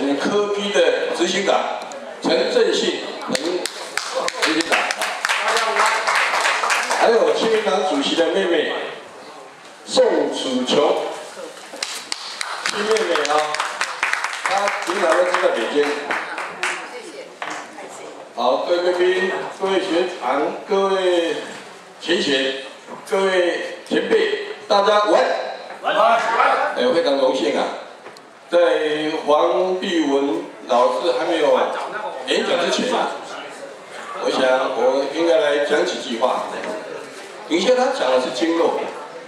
们科批的执行长陈正信陈执行长啊，还有亲民党主席的妹妹宋楚琼，亲妹妹啊，她平常都住在北京。好，各位贵宾、各位学长、各位学姐、各位前辈，大家晚安。非常荣幸啊，在黄碧文老师还没有演讲之前啊，我想我应该来讲几句话。领先他讲的是经络，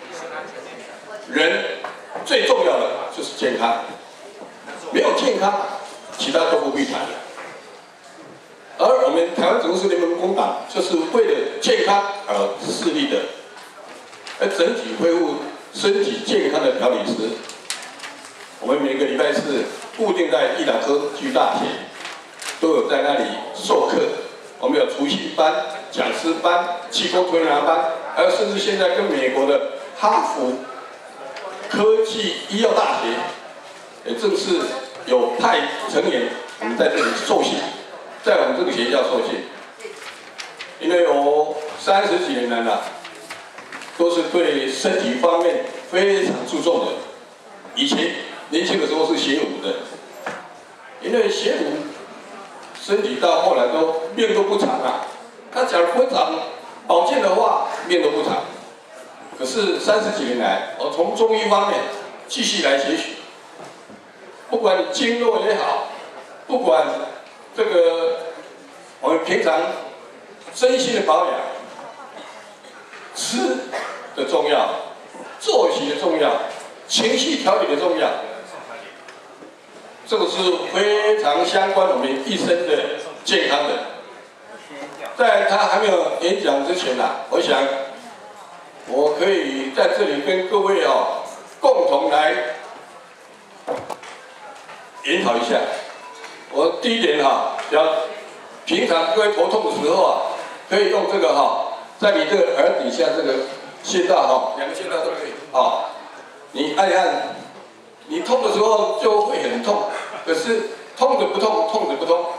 人最重要的就是健康，没有健康，其他都不必谈了。而我们台湾总是联盟工党就是为了健康而致力的，而整体恢复身体健康的调理师。我们每个礼拜四固定在义达科巨大田都有在那里授课，我们有厨艺班、讲师班、气功推拿班，还有甚至现在跟美国的哈佛科技医药大学也正式有派成员我们在这里受训。在我们这个学校受训，因为我30几年来了，都是对身体方面非常注重的。以前年轻的时候是学武的，因为学武，身体到后来都命都不长啊。他假如不长保健的话，命都不长。可是30几年来，我从中医方面继续来学习，不管经络也好，不管这个我们平常身心的保养，吃的重要，作息的重要，情绪调理的重要，这个是非常相关我们一生的健康的。在他还没有演讲之前啊，我想我可以在这里跟各位共同来研讨一下。我第一点要平常各位头痛的时候可以用这个在你这个耳底下这个穴道2个穴道都可以你按一按，你痛的时候就会很痛，可是痛着不痛，痛着不痛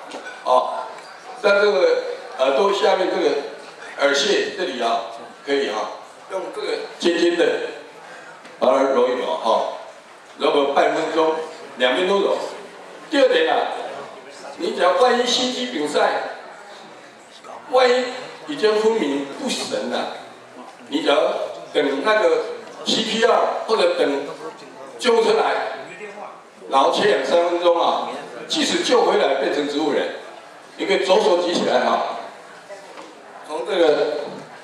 在这个耳朵下面这个耳穴这里可以用这个尖尖的把它揉一揉揉个半分钟，2边都揉。第二点你只要万一心肌梗塞，万一已经昏迷不神了，你只要等那个 CPR 或者等救护车来，然后切2、3分钟即使救回来变成植物人，你可以左手举起来从这个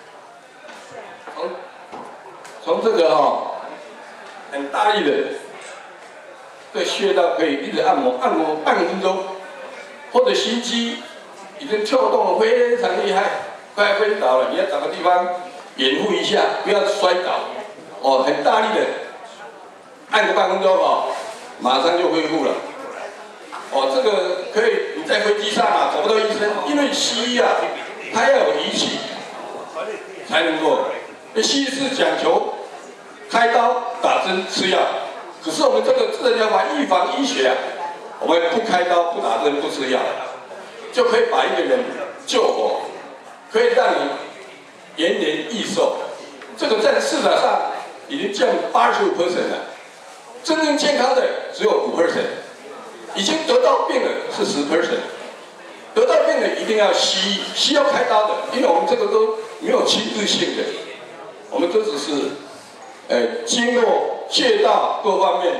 从这个很大力的。这穴道可以一直按摩半分钟，或者心肌已经跳动得非常厉害，快要昏倒了，你要找个地方掩护一下，不要摔倒。很大力的按个半分钟马上就恢复了。这个可以你在飞机上找不到医生，因为西医它要有仪器才能够。西医是讲求开刀、打针、吃药。可是我们这个自然疗法预防医学我们不开刀、不打针、不吃药，就可以把一个人救活，可以让你延年益寿。这个在市场上已经降85% 了，真正健康的只有5%，已经得到病了是10%。得到病了一定要西医，需要开刀的，因为我们这个都没有侵入性的，我们都只是经络、穴道各方面，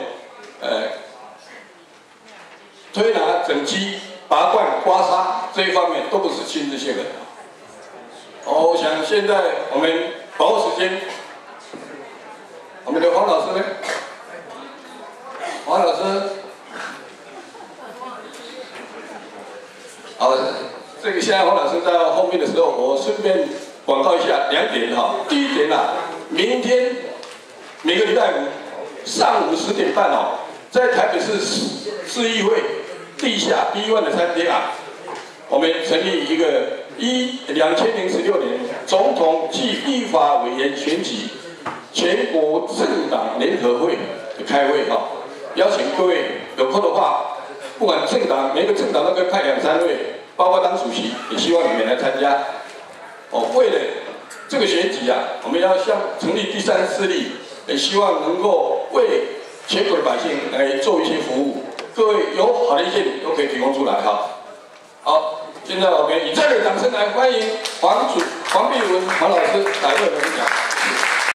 推拿、整肌、拔罐、刮痧这一方面都不是亲自性的。我想现在我们把握时间，我们的黄老师呢？黄老师，这个现在黄老师在后面的时候，我顺便广告一下2点第一点明天每个礼拜五上午10点半在台北市市议会地下 B1 的餐厅我们成立一个2016年总统暨立法委员选举全国政党联合会的开会邀请各位有空的话不管政党，每个政党都可以派2、3位，包括当主席，也希望你们来参加。为了这个选举啊，我们要成立第3势力，也希望能够为全国的百姓来做一些服务。各位有好的意见都可以提供出来哈。好，现在我们以热烈掌声来欢迎黄碧文黄老师来为我们讲。